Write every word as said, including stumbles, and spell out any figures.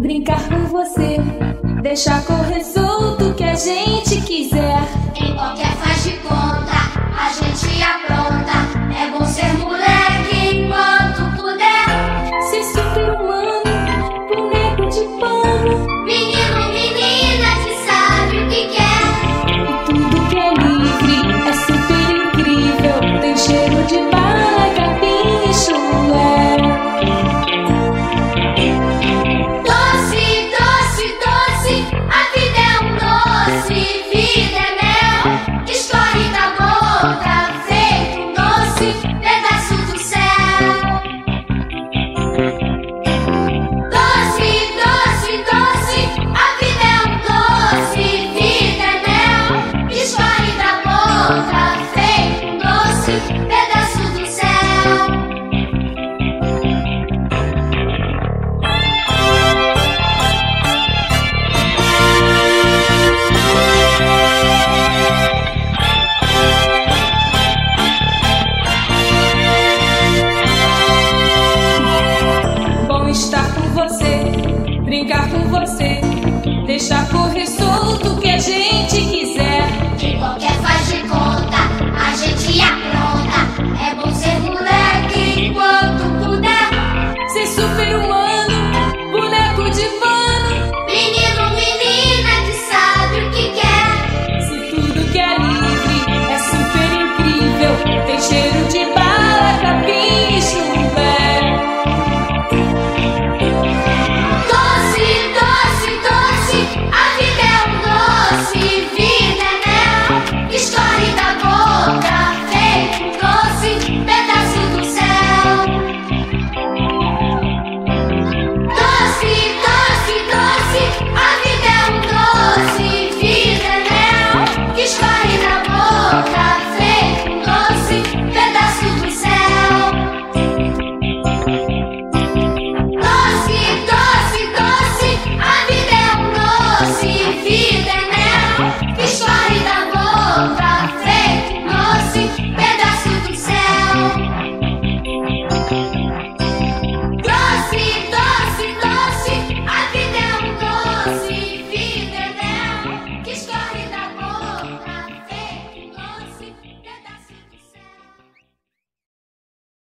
brincar com você, deixar correr solto o que a gente quiser. Em qualquer faz de conta, a gente apronta. É bom ser moleque enquanto puder. Ser super-humano, boneco de pano. Menino, menina que sabe o que quer. E tudo que é livre é super incrível. Tem cheiro de bala, capim e chulé. Doce, doce, doce, a vida é um doce, vida é mel, que escorre da boca, feito um doce, pedaço do céu. Doce, doce, doce, a vida é um doce, vida é mel, que escorre da boca, feito um doce, pedaço do céu. Bom estar com você, brincar com você, deixar correr